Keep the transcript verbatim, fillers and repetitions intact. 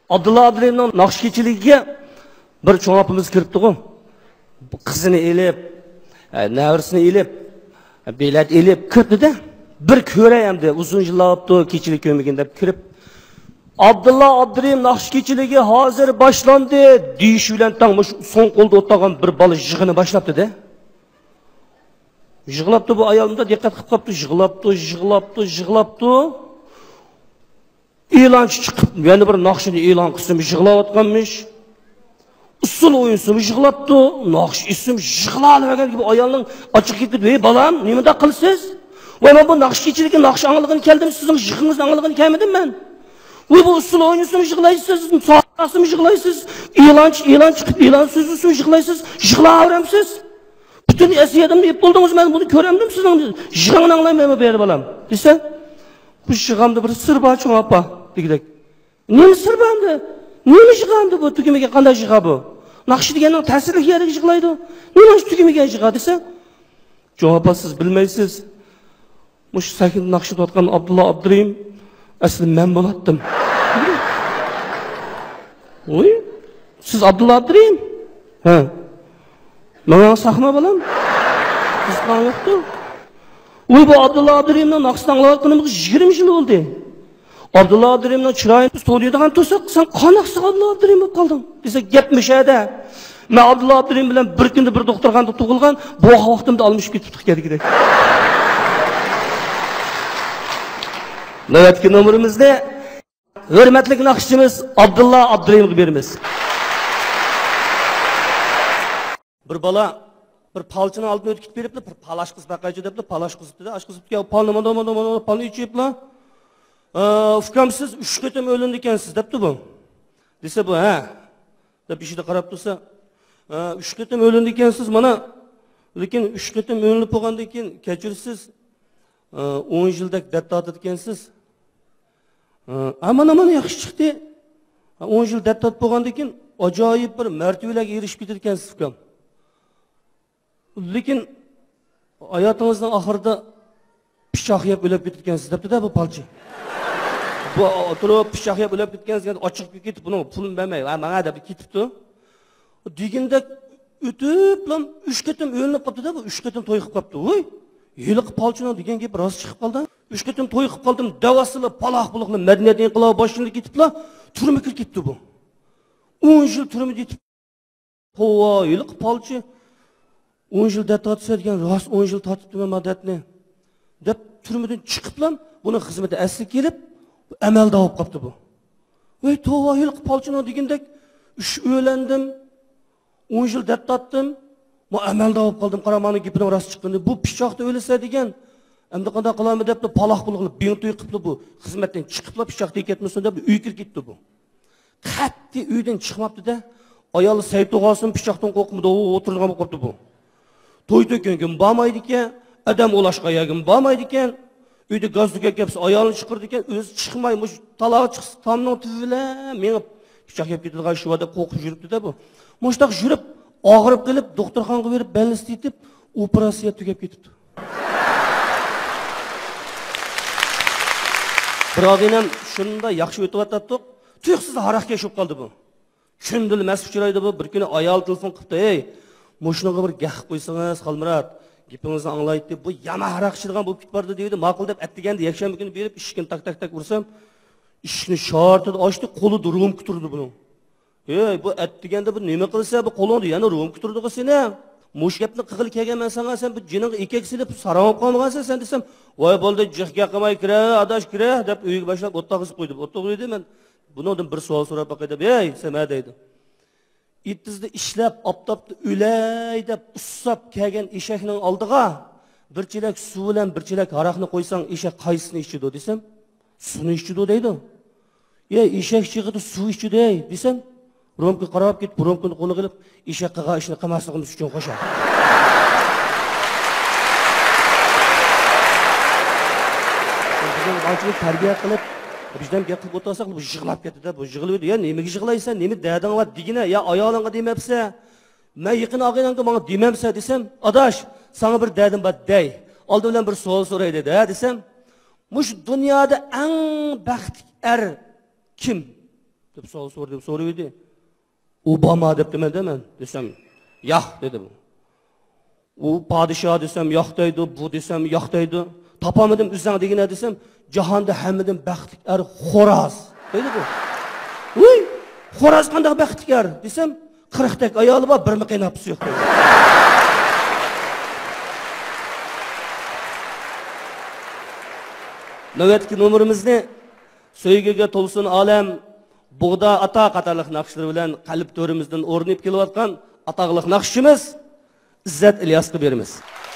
Abdullah Abdurrahimning naqshkechiligiga bir cho'ngapimiz kiribdi-ku. Qizini elib, navrisini elib, belat elib kirdi-da, bir ko'rayamdi, uzun yillabdi, kechilik ko'migin deb kirib, Abdullah Abdurrahim naqshkechiligi hozir boshlandi, deyish bilan tang so'ng qo'lda o'tirgan bir bola yig'ini boshlabdi-da. Yig'labdi bu ayolimda diqqat qilib qopti, yig'labdi, yig'labdi, yig'labdi. E'lonchi chiqib, yana bir naqshini e'lon qilsin, yig'layotganmish. Usul o'yinsin, yig'labdi, naqsh ism yig'lanmagan gibi ayolning ochiq ketib, "Ey bolam, nimada qilsiz? Voy men bu naqshkechilikni naqsh angligini keldim, sizning yig'ingizni angligini kelmadim men. Voy bu usul o'yinsin, yig'laysiz, so'rasini yig'laysiz, e'lonchi e'lon chiqib, e'lon so'zini yig'laysiz, yig'layveramsiz. Bütün esiyadımda yap buldunuz, ben bunu göremdim sizin yığını anlamayayım beri balam. Dese, bu yığamda bir sır var çoğun apa. Dikidek. Nemi sır bağımdı? Nemi yığamdı bu? Tükümege kanda yığa bu? Nakşı digenin tesirlik yeri yığılaydı. Nemi tükümege yığa dese? Çoğun apa siz bilmeysiz. Bu sakin nakşı tutkan Abdullah Abdurrahim aslında ben bulattım. Oy, siz Abdullah Abdurrahim? He. Bana sakma balam. Kızkan yoktu. Uy bu Abdullah Abdurrahim'den naqshtanlar kınımız yirmi yıl oldu. Abdullah Abdurrahim'den çırayını soruyordu. Tosak sen kanaqsı Abdullah Abdurrahim болып kaldın. Dese gepmiş ede. Ben Abdullah Abdurrahim bilen bir günde bir doktorganda tuğulgan. Bu vaktimde almış götürdük gerek. Nöbetki numarımızda hürmetli naqshchimiz Abdullah Abdurrahim'e berimiz. Bir bala bir palçını aldın ötküp beripti, bir palaş kız bakaycı depti, palaş kız dedi, aş kız dedi, palını manda manda manda palını içip la. Ufkam siz üç ketem ölündü ekansiz depti bu. Dese bu, ha. Dep işi de qarab tursa, üç ketem ölündü ekansiz mana, lekin üç ketem ölünüp bo'lgandan keyin kechirsiz, o'n yildak deb tortadi ekansiz. Mana mana yaxshi chiqdi. o'n yil deb tortib bo'lgandan keyin ajoyib bir martabalarga erishib ketdi ekansiz ufkam. Lekin hayatımızdan ahırda pichoq yeb o'lib ketgansiz debdi-da bu palchi. Bu turib pichoq yeb o'lib ketgansiz, ochiq ketib, buni pulim bermay, menga deb ketibdi. Deganda o'tib, uch ketim o'linib qoldi-da, bu uch ketim to'y qilib qolibdi. Voy, yiliq palchini degan gap rost chiqib qoldi. uch ketim to'y qilib qoldim, davasili paloq buliqli madaniyat inqilobi boshlanib ketibla, turmi kirib ketdi bu. o'n yil turmi ketib. To'va, yiliq palchi o'n yil deb tortishadigan, rost o'n yil tortibdi madatni deb turmadan chiqiblam, buni xizmati asli kelib, amalda olib qolibdi bu. Voy, to'va yil qolchino degandek, uch o'ylandim, o'n yil deb tortdim, men amalda olib qoldim, qaramani gapining rost chiqqandi. Bu pichoqda o'lsa degan, endi qanday qilamiz deb paloq bulg'ilib, bent'uy qilibdi bu. Xizmatdan chiqibla pichoqda ketmasin deb uy kirib ketdi bu. Qatti uydan chiqmabdi-da, ayoli Saytug'osim pichoqdan qo'rqmadi, o'tirgan bo'lib qolibdi bu. To'y to'kingim bormaydi ekan, adam o'lashqa yagim bormaydi ekan, uyda gaz to'kib kelsa ayolni chiqirdi ekan, o'zi chiqmay, mush taloq chiqsa tomning tuvila, meni pichoq yeb ketadigan shu deb qo'rqib yuribdi-da bu. Mushtaq yurib, og'rib qilib, doktorxonaga berib, balist etib, operatsiya tugab ketibdi. Birovinam shunda yaxshi o'tyapti, tuyuqsiz haraqqa tushib qoldi bu. Shundil mas'ul chiroyda bu, bir kuni ayol telefon qildi, "Ey, Mo'shinaga bir gah qo'ysangiz, Xalmurat, gapingizni anglaydi deb bu yama haraqchidigan bo'lib ketibdi" deydi. Ma'qul deb atdiganda yakshanba kuni berib, eshikni tak tak tak ursam, eshikni shortida ochdi, qo'li rum turdi buni. "Ey, bu atdiganda bu nima qilsa, bu qo'lingni yana rum turdi-ku seni. Mo'sh gapni qig'il kelganman senga, sen bu jining ekaksilib saram qolmagansan sen" desam, "Voy bo'ldi, jihga qilmay kira, adash kira" deb uyga boshlab o'tog'izib qo'ydi. O'tog'izdi men bundan bir savol so'rab boqay deb, "Ey, sen nima deydi?" İtizde işlep, aptaptı, üley deb ussap kelgan eshakning oldiga bir chelak suv bilan bir chelak haraqni qo'ysang, eshak qaysini ichidi desam, suvni ichidi deydi. "Ey, eshak chiqidi, suv ichidi" desam, romga qarab ketib, romkani qo'li qilib, eshakqa ishni qilmasligimiz uchun qo'shadi. Bizning balchilik tarbiya qilib bizden gap qilib o'tirsak, bu yig'lab ketdi-da, bu yig'laydi. "Ya nimaga yig'laysan? Nima dading va digina? Ya ayolingga demapsa, men yaqin og'ayingga menga demamsa" desam, "Adash, sana bir dadim bor dey. Oldi bilan bir savol so'ray" dedi, ha desam, "Mush dunyoda eng baxtli er kim?" deb savol so'rdi deb so'rab edi. Obama debdi men deman desam, "Yo'q" dedi bu. U podsho desam, "Yo'q" deydi, bu desam, "Yo'q" deydi. Topamadim o'zing degina desam, "Jahonda hammadan baxtli er xo'roz" deydi bu. Uy, xo'roz qanday baxtli er desam, qirq tak ayoli bor, bir miqin apsi yo'q dedi. Navbatdagi nomerimizni So'ygiga to'lsin olam, bug'da ata qatorliq naqshlar bilan qalb to'rimizdan o'rnib kelayotgan atoqliq naqshimiz İzzat İlyasga beramiz.